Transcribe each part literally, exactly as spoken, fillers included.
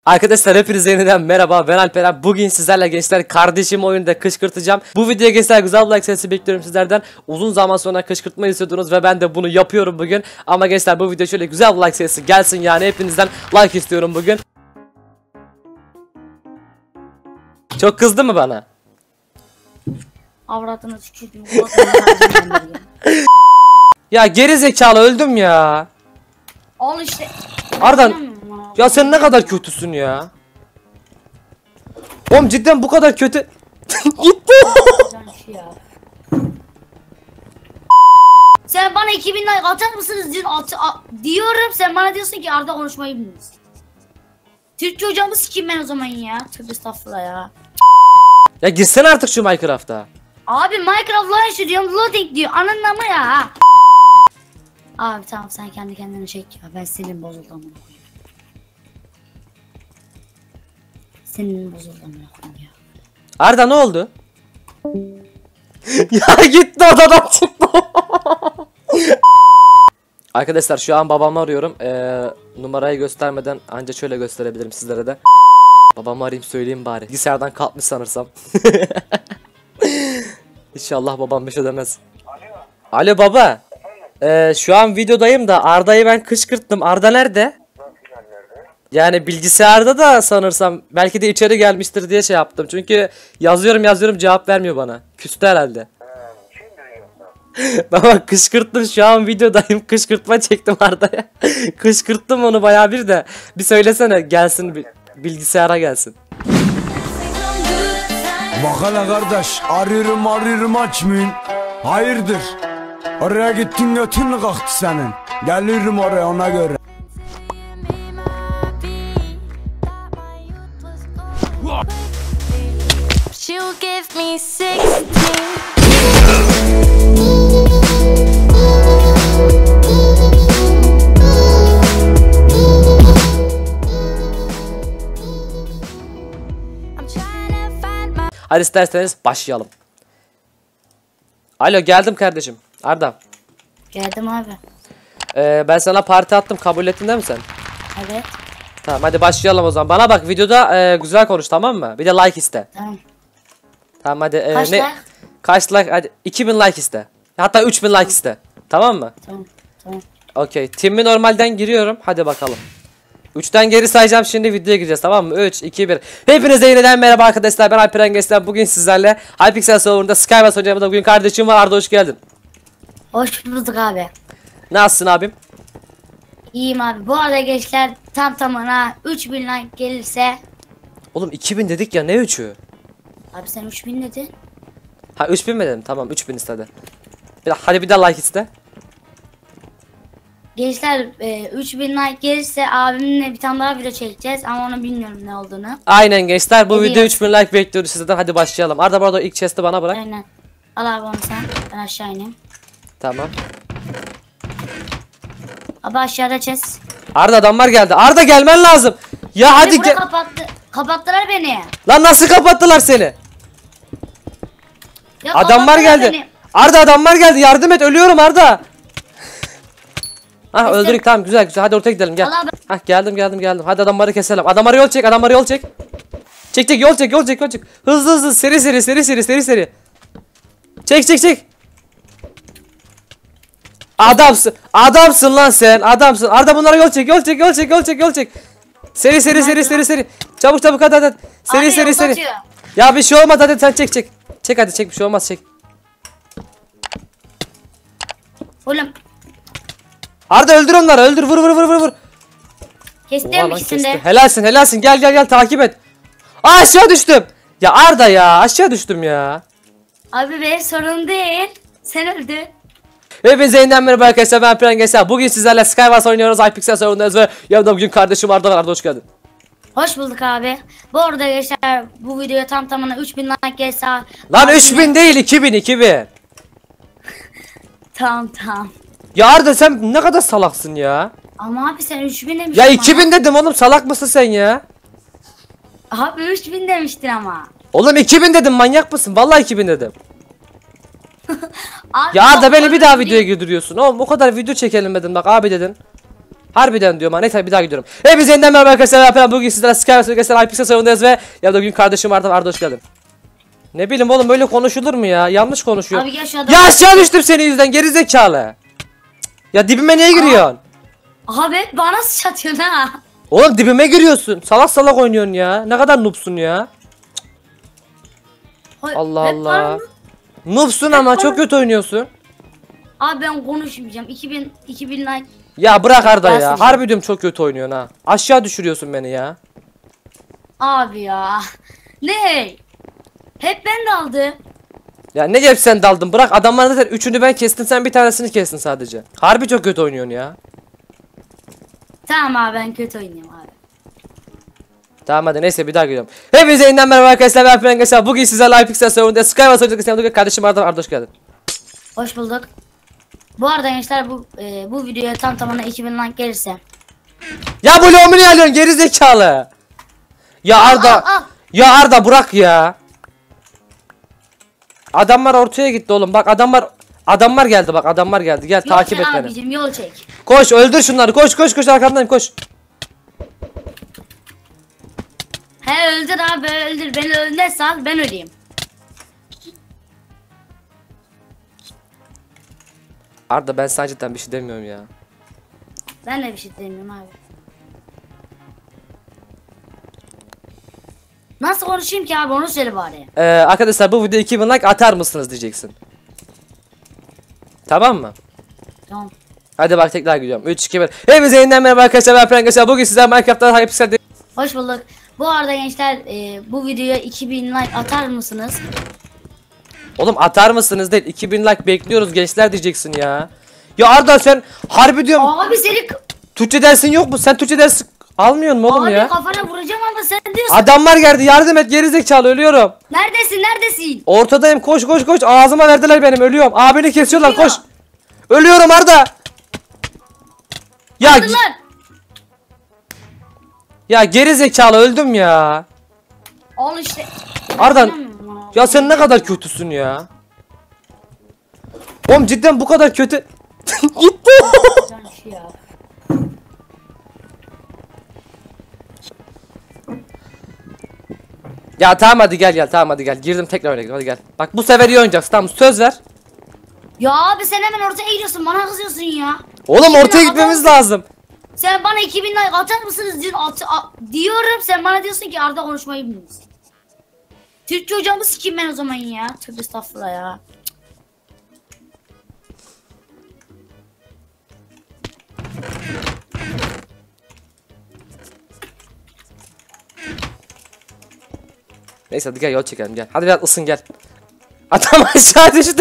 Arkadaşlar hepinize yeniden merhaba, ben Alperen. Bugün sizlerle gençler kardeşim oyunda kışkırtacağım. Bu videoya gençler güzel bir like sayısı bekliyorum sizlerden. Uzun zaman sonra kışkırtma istiyordunuz ve ben de bunu yapıyorum bugün. Ama gençler bu video şöyle güzel bir like sayısı gelsin, yani hepinizden like istiyorum bugün. Çok kızdı mı bana? Avradını tükürdüm. Ya geri zekalı, öldüm ya. Al işte. Ardan, ya sen ne kadar kötüsün ya. Oğlum cidden bu kadar kötü. Gitti. Sen bana iki bin like atar mısınız diyor, at, at, diyorum, sen bana diyorsun ki Arda konuşmayı bilmiyorsun. Türkçe hocamı sikeyim ben o zaman ya. Tövbe estağfurullah ya. Ya girsene artık şu Minecraft'a. Abi Minecraft launch diyorum, loading diyor, ananın ama ya. Abi tamam, sen kendi kendine çek ya, ben senin bozuldu amına koyayım. Senin bozuldu amına koyayım ya. Arda ne oldu? Ya gitti, odadan çıktı. Arkadaşlar şu an babamı arıyorum. Ee, numarayı göstermeden anca şöyle gösterebilirim sizlere de. Babamı arayayım, söyleyeyim bari. Bilgisayardan kalkmış sanırsam. İnşallah babam bir şey demez. Alo. Alo baba. Ee, şu an videodayım da Arda'yı ben kışkırttım. Arda nerede? Yani bilgisayarda da sanırsam, belki de içeri gelmiştir diye şey yaptım. Çünkü yazıyorum yazıyorum cevap vermiyor bana. Küstü herhalde. Baba kışkırttım, şu an videodayım, kışkırtma çektim Arda'ya. Kışkırttım onu bayağı bir de. Bir söylesene gelsin, bilgisayara gelsin. Bak hele kardeş, arıyorum arıyorum açmayın. Hayırdır? Oraya gittin götün kalktı senin. Gelirim oraya ona göre. She'll give me sixteen. Hadi isterseniz başlayalım. Alo, geldim kardeşim. Arda. Geldim abi. Ee, ben sana parti attım, kabul ettin değil mi sen? Evet. Tamam hadi başlayalım o zaman. Bana bak, videoda e, güzel konuş, tamam mı? Bir de like iste. Tamam. Tamam hadi. E, Kaç ne? like? Kaç like? Hadi iki bin like iste. Hatta üç bin like iste. Tamam mı? Tamam. Tamam. Okey. Timmi normalden giriyorum. Hadi bakalım. üçten geri sayacağım, şimdi videoya gireceğiz, tamam mı? üç, iki, bir. Hepinize yeniden merhaba arkadaşlar, ben Alperen Gençler. Bugün sizlerle Hypixel serverında Skywars oynayacağımda bugün kardeşim var, Arda, hoş geldin. Hoş bulduk abi. Nasılsın abim? İyiyim abi. Bu arada gençler, tam tamına üç bin like gelirse. Oğlum iki bin dedik ya, ne üçü? Abi sen üç bin dedin. Ha üç bin mi dedim? Tamam üç bin istedi. Bir daha, hadi bir daha like iste. Gençler e, üç bin like gelirse abimle bir tane daha video çekeceğiz ama onu bilmiyorum ne olduğunu. Aynen gençler, bu Hadi video ya. üç bin like bekliyoruz sizden, hadi başlayalım. Arda, bu arada ilk chest'i bana bırak. Aynen. Al abi onu sen. Ben aşağı ineyim. Tamam. Abi aşağıda chest. Arda, adamlar geldi. Arda gelmen lazım. Ya Hadi hadi buraya gel. kapattı. Kapattılar beni. Lan nasıl kapattılar seni? Ya Adamlar kapattılar geldi. beni. Arda, adamlar geldi. Yardım et, ölüyorum Arda. Ah Kestim. öldürdük, tamam güzel güzel, hadi ortaya gidelim gel. Allah be- Hah geldim geldim geldim. Hadi adamları keselim. Adamları yol çek, adamları yol çek. Çek çek, yol çek, yol çek, yol çek. Hızlı hızlı, seri seri seri seri seri seri. Çek çek çek. Adamsın. Adamsın lan sen. Adamsın. Arda, bunlara yol çek, yol çek, yol çek, yol çek, yol çek. Seri seri seri seri seri. Çabuk çabuk, hadi hadi. Seri Abi seri seri. uzatıyor. Ya bir şey olmaz, hadi sen çek çek. Çek hadi, çek, bir şey olmaz, çek. Oğlum Arda öldür onları, öldür, vur vur vur vur vur. kestim Oha lan, ikisini kesti. de. Helalsin helalsin, gel gel gel, takip et. Aa, aşağı düştüm. Ya Arda ya, aşağı düştüm ya. Abi benim sorun değil. Sen öldün. Hepinize yeniden merhaba arkadaşlar, ben Alperen Gençler. Bugün sizlerle Skywars oynuyoruz, Hypixel serverındayız ve yanımda bugün kardeşim Arda var. Arda, hoş geldin. Hoş bulduk abi. Bu arada gençler, bu videoya tam tamına üç bin like gelse. Lan abimle- üç bin değil, iki bin iki bin. Tamam tamam. Ya Arda, sen ne kadar salaksın ya. Ama abi sen üç bin demiştin. Ya ama. iki bin dedim oğlum, salak mısın sen ya? Abi üç bin demiştin ama. Oğlum iki bin dedim, manyak mısın? Vallahi iki bin dedim. Abi, Ya Arda, bak, beni bir daha öyle videoya değil. girdiriyorsun. Oğlum o kadar video çekelim dedim, bak abi dedin. Harbiden diyorum ha. Neyse bir daha gidiyorum. Hepinize yeniden merhaba arkadaşlar. Ben bugün sizlere Skyrim arkadaşlar I P X savundayız ve ya da bugün kardeşim Arda Arda hoş geldin. Ne bileyim oğlum böyle konuşulur mu ya? Yanlış konuşuyor. Abi gel şu adamı- Ya aşağı düştüm senin yüzünden geri zekalı. Ya dibime niye giriyorsun? Abi bana sıçratıyorsun ha. Oğlum dibime giriyorsun. Salak salak oynuyorsun ya. Ne kadar noobsun ya. Hay- Allah hep Allah. bana- Noobsun ama bana- çok kötü oynuyorsun. Abi ben konuşmayacağım. iki bin iki bin like. Ya bırak Arda ya. Gelsin. Harbi diyorum çok kötü oynuyorsun ha. Aşağı düşürüyorsun beni ya. Abi ya. Ne? Hep ben daldı. Ya ne hep sen daldın bırak adamlar zaten üçünü ben kestim sen bir tanesini kestin sadece. Harbi çok kötü oynuyorsun ya. Tamam abi ben kötü oynuyorum abi. Tamam hadi neyse bir daha gidiyorum. Hepinize yeniden merhaba arkadaşlar ben Frank Gasal. Bugün sizlerle I P X serverında Skywars oynayacağız. Kardeşim Arda Arda hoş geldin. Hoş bulduk. Bu arada gençler bu e, bu videoya tam tamına iki bin like gelirse. Ya bu lomu niye alıyorsun geri zekalı? Ya Arda. al, al. Ya Arda bırak ya. Adamlar ortaya gitti oğlum. Bak adamlar adamlar geldi bak adamlar geldi. Gel Yol takip çek et beni. abicim, yol çek. Koş öldür şunları. Koş koş koş arkamdayım koş. He öldür abi öldür. Beni önüne sal ben öleyim. Arda ben sana cidden bir şey demiyorum ya. Ben de bir şey demiyorum abi. Nasıl konuşayım ki abi onu söyle bari. Ee, arkadaşlar bu videoya iki bin like atar mısınız diyeceksin. Tamam mı? Tamam. Hadi bak tekrar gidiyorum. üç iki bir. Hepinize yeniden merhaba arkadaşlar ben Frank Gasal. Bugün sizler Minecraft'ta I P X'de Hoş bulduk. Bu arada gençler e, bu videoya iki bin like atar mısınız? Oğlum atar mısınız değil iki bin like bekliyoruz gençler diyeceksin ya. Ya Arda sen harbi diyorum Abi seni Türkçe dersin yok mu? Sen Türkçe dersi almıyorsun mu oğlum abi ya? kafana vuracağım ama sen diyorsun. Adamlar geldi yardım et gerizekalı ölüyorum. Neredesin neredesin? Ortadayım koş koş koş ağzıma verdiler benim ölüyorum. Abini kesiyorlar Ölüyor. koş. Ölüyorum Arda. Ya Aldılar. ya gerizekalı öldüm ya. Al işte. Arda İnanmıyorum ya sen ne kadar kötüsün ya. Oğlum cidden bu kadar kötü. Gitti. Güzelmiş ya. Ya tamam hadi gel gel tamam hadi gel girdim tekrar oyuna girdim hadi gel. Bak bu sefer iyi oynayacaksın tamam söz ver. Ya abi sen hemen ortaya gidiyorsun bana kızıyorsun ya. Oğlum İki bin ortaya like gitmemiz atar- lazım. Sen bana iki bin like atar mısınız diyorsun, at, a- diyorum sen bana diyorsun ki Arda konuşmayı bilmiyorsun. Türkçe hocamı sikeyim ben o zaman ya. Tövbe estağfurullah ya. Neyse hadi gel yol çekelim gel. Hadi biraz ısın gel. Adam aşağı düştü.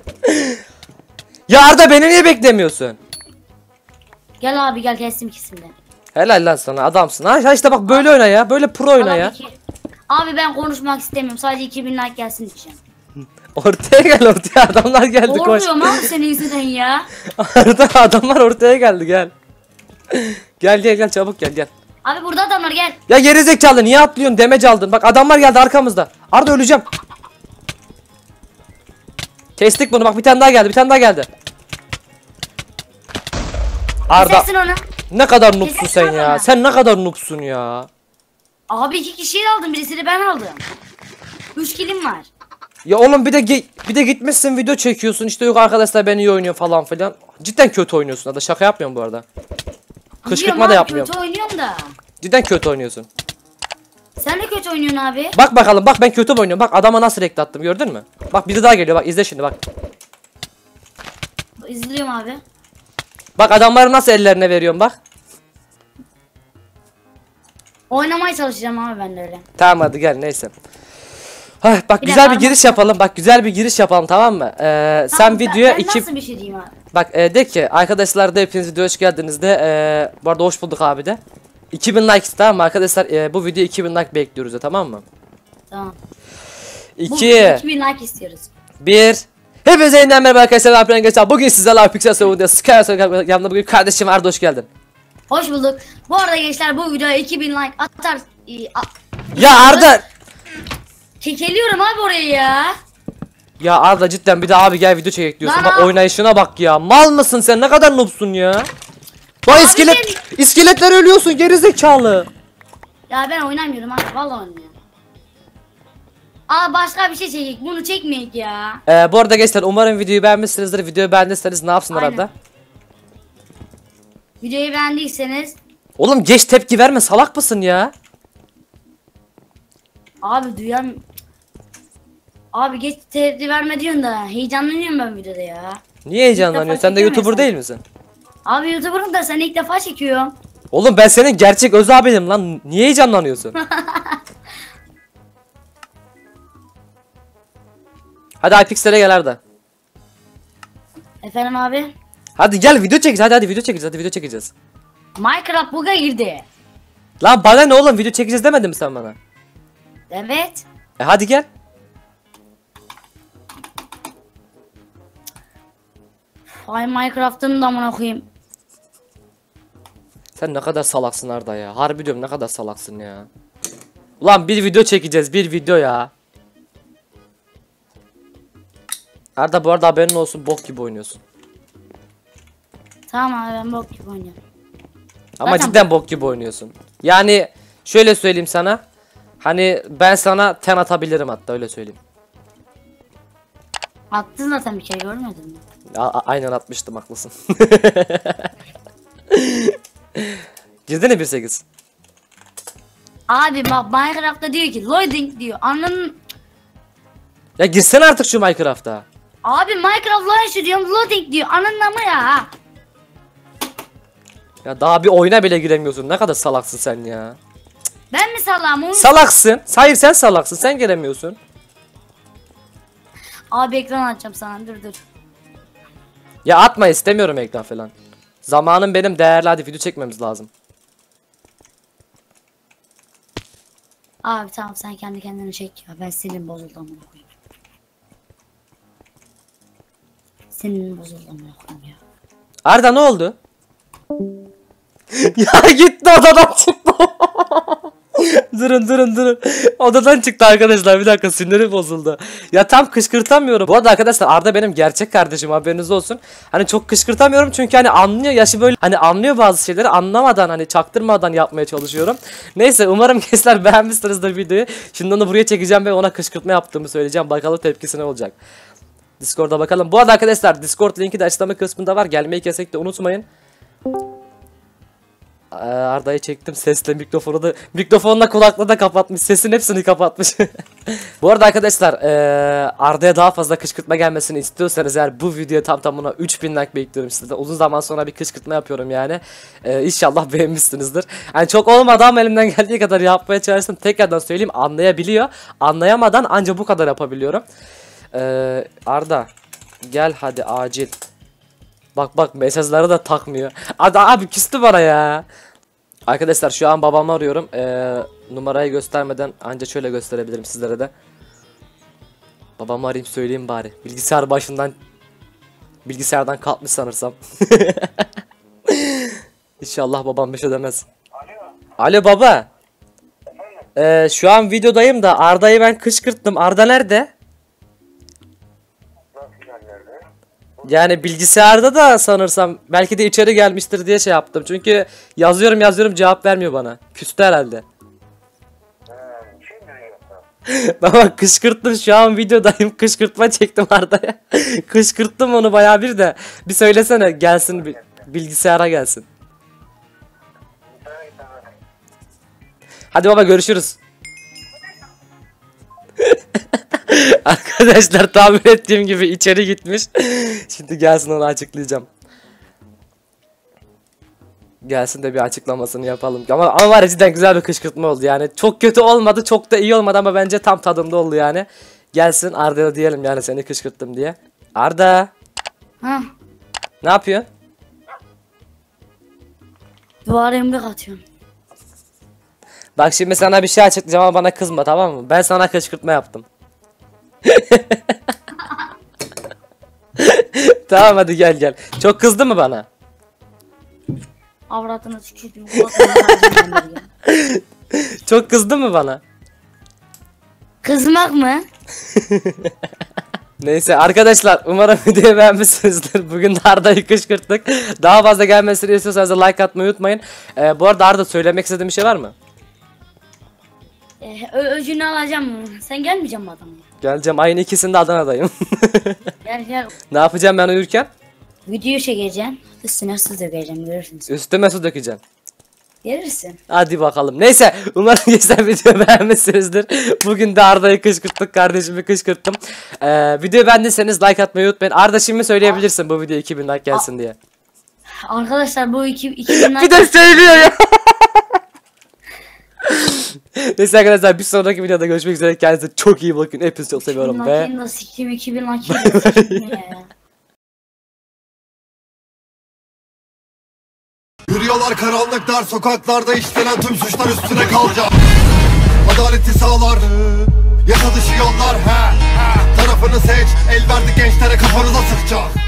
Ya Arda beni niye beklemiyorsun? Gel abi gel kestim ikisini de. Helal lan sana adamsın. Ha işte bak böyle oyna ya. Böyle pro oyna Abi ya. iki- Abi ben konuşmak istemiyorum. Sadece iki bin like gelsin diyeceğim. Ortaya gel ortaya adamlar geldi koş. Olmuyor mu abi senin yüzünden ya? Arda adamlar ortaya geldi gel. Gel gel gel çabuk gel gel. Abi burada adamlar gel. Ya gerizekalı niye atlıyorsun demece aldın. Bak adamlar geldi arkamızda. Arda öleceğim. Kestik bunu bak bir tane daha geldi bir tane daha geldi. Arda Kesersin onu. ne kadar noobsun Kesersin sen ya. adamı. Sen ne kadar noobsun ya. Abi iki kişiyi aldım birisini ben aldım. Üç kilim var. Ya oğlum bir de ge- bir de gitmişsin video çekiyorsun işte yok arkadaşlar ben iyi oynuyor falan filan. Cidden kötü oynuyorsun da şaka yapmıyorum bu arada. Kışkırtma Biliyorum da abi, yapmıyorum. Kötü oynuyorum da. Cidden kötü oynuyorsun. Sen de kötü oynuyorsun abi. Bak bakalım bak ben kötü oynuyorum. Bak adama nasıl rekl attım gördün mü? Bak biri daha geliyor bak izle şimdi bak. İzliyorum abi. Bak adamları nasıl ellerine veriyorum bak. Oynamaya çalışacağım abi ben de öyle. Tamam hadi gel neyse. Hah, bak Bir güzel de bir giriş yapalım. Bak güzel bir giriş yapalım tamam mı? Ee, sen Tamam, videoya ben, ben iki nasıl bir şey diyeyim abi? bak e, de ki arkadaşlar da hepiniz videoya hoş geldiniz de e, bu arada hoş bulduk abi de. iki bin like tamam mı arkadaşlar e, bu video iki bin like bekliyoruz da tamam mı? Tamam. Bu iki iki bin like istiyoruz. bir Hepinize yeniden merhaba arkadaşlar ben Geçen. Bugün sizlerle Pixel Savun'da Skyrim yanımda bugün kardeşim Arda hoş geldin. Hoş bulduk. Bu arada gençler bu videoya iki bin like atar. e, a- Ya Arda Kekeliyorum abi orayı ya. Ya Arda cidden bir de abi gel video çekek diyorsun. Lan Bak abi. oynayışına bak ya. Mal mısın sen? Ne kadar noobsun ya? Vay Abi iskelet. İskeletler ölüyorsun gerizekalı. Ya ben oynamıyorum abi. Vallahi oynamıyorum. Aa başka bir şey çekek. Bunu çekmeyek ya. Ee, bu arada gençler umarım videoyu beğenmişsinizdir. Videoyu beğendiyseniz ne yapsınlar Aynen. Arda? Videoyu beğendiyseniz. Oğlum geç tepki verme, salak mısın ya? Abi duyam. Abi geç tepki verme diyorsun da heyecanlanıyorum ben videoda ya. Niye heyecanlanıyorsun? Sen de çekemezsin. YouTuber değil misin? Abi YouTuber'ım da seni ilk defa çekiyorum. Oğlum ben senin gerçek öz abinim lan. Niye heyecanlanıyorsun? Hadi Hypixel'e gel Arda. Efendim abi. Hadi gel video çekeceğiz. Hadi hadi video çekeceğiz. Hadi video çekeceğiz. Minecraft bug'a girdi. Lan bana ne oğlum, video çekeceğiz demedin mi sen bana? Evet. E hadi gel. Ay Minecraft'ın da amına koyayım. Sen ne kadar salaksın Arda ya. Harbi diyorum, ne kadar salaksın ya. Ulan bir video çekeceğiz, bir video ya. Arda bu arada haberin olsun, bok gibi oynuyorsun. Tamam abi ben bok gibi oynuyorum. Ama Zaten cidden bok gibi oynuyorsun. Yani şöyle söyleyeyim sana. Hani ben sana ten atabilirim, hatta öyle söyleyeyim. Attın zaten bir kere görmedin mi? A- a- aynen atmıştım, haklısın. Girdin mi bir sekiz? Abi bak Minecraft'ta diyor ki loading diyor. Anladın. Ya girsene artık şu Minecraft'a. Abi Minecraft launch diyorum loading diyor. Anladın ama ya. Ya daha bir oyuna bile giremiyorsun. Ne kadar salaksın sen ya. Ben mi salağım onu? Salaksın. Hayır sen salaksın. Sen giremiyorsun. Abi ekran açacağım sana dur dur. Ya atma, istemiyorum ekran falan. Zamanım benim değerli, hadi video çekmemiz lazım. Abi tamam sen kendi kendine çek ya. Ben sinirim bozuldu amına koyayım. Sinirim bozuldu amına koyayım ya. Arda ne oldu? Ya gitti, odadan çıktı. durun durun durun. Odadan çıktı arkadaşlar, bir dakika, sinirim bozuldu. Ya tam kışkırtamıyorum. Bu arada arkadaşlar Arda benim gerçek kardeşim, haberiniz olsun. Hani çok kışkırtamıyorum çünkü hani anlıyor, yaşı böyle hani anlıyor bazı şeyleri, anlamadan hani çaktırmadan yapmaya çalışıyorum. Neyse umarım gençler beğenmişsinizdir videoyu. Şimdi onu buraya çekeceğim ve ona kışkırtma yaptığımı söyleyeceğim. Bakalım tepkisi ne olacak. Discord'a bakalım. Bu arada arkadaşlar Discord linki de açıklama kısmında var. Gelmeyi kesinlikle unutmayın. Arda'yı çektim sesle, mikrofonu da mikrofonla kulaklığı da kapatmış, sesin hepsini kapatmış. Bu arada arkadaşlar ee, Arda'ya daha fazla kışkırtma gelmesini istiyorsanız eğer bu videoya tam tamına üç bin like bekliyorum sizden. Uzun zaman sonra bir kışkırtma yapıyorum yani. E, İnşallah beğenmişsinizdir. Yani çok olmadı ama elimden geldiği kadar yapmaya çalıştım. Tekrardan söyleyeyim, anlayabiliyor. Anlayamadan anca bu kadar yapabiliyorum. E, Arda gel hadi acil. Bak bak mesajları da takmıyor. Abi, abi küstü bana ya. Arkadaşlar şu an babamı arıyorum. Ee, numarayı göstermeden anca şöyle gösterebilirim sizlere de. Babamı arayayım söyleyeyim bari. Bilgisayar başından bilgisayardan kalkmış sanırsam. İnşallah babam bir şey demez. Alo. Alo baba. Ee, şu an videodayım da Arda'yı ben kışkırttım. Arda nerede? Yani bilgisayarda da sanırsam belki de içeri gelmiştir diye şey yaptım. Çünkü yazıyorum yazıyorum cevap vermiyor bana. Küstü herhalde. Baba kışkırttım, şu an videodayım, kışkırtma çektim Arda'ya. Kışkırttım onu bayağı bir de. Bir söylesene gelsin, bir bilgisayara gelsin. Hadi baba görüşürüz. Arkadaşlar tahmin ettiğim gibi içeri gitmiş. Şimdi gelsin, onu açıklayacağım. Gelsin de bir açıklamasını yapalım. Ama, ama var ya cidden güzel bir kışkırtma oldu yani. Çok kötü olmadı, çok da iyi olmadı ama bence tam tadında oldu yani. Gelsin Arda'ya diyelim yani seni kışkırttım diye. Arda. Hah. Ne yapıyorsun? Duvara yumruk atıyorum. Bak şimdi sana bir şey açıklayacağım ama bana kızma, tamam mı? Ben sana kışkırtma yaptım. Tamam hadi gel gel. Çok kızdı mı bana? Avratını tükürdüm. Çok kızdı mı bana? Kızmak mı? Neyse arkadaşlar umarım videoyu beğenmişsinizdir. Bugün de Arda'yı kışkırttık. Daha fazla gelmesini istiyorsanız like atmayı unutmayın. Ee, bu arada Arda söylemek istediğin bir şey var mı? Ee, ö- öcünü alacağım. Sen gelmeyeceksin mi adamla? Geleceğim, ayın ikisinde Adana'dayım. Gel gel. Ne yapacağım ben uyurken? Videoyu çekeceğim. Üstüne su dökeceğim, görürsünüz. Üstüme su dökeceğim. Gelirsin. Hadi bakalım. Neyse umarım geçen videoyu beğenmişsinizdir. Bugün de Arda'yı kışkırttık, kardeşimi kışkırttım. Ee, videoyu beğendiyseniz like atmayı unutmayın. Arda şimdi söyleyebilirsin bu video iki bin like gelsin diye. Arkadaşlar bu iki, iki bin Bir de söylüyor ya. Neyse arkadaşlar bir sonraki videoda görüşmek üzere. Kendinize çok iyi bakın. Hepinizi çok seviyorum ve... iki bin sikim iki bin like. Yürüyorlar karanlık dar sokaklarda, işlenen tüm suçlar üstüne kalacak. Adaleti sağlar, yasa dışı yollar, he, he. Tarafını seç, el verdi gençlere kafanıza sıkacak.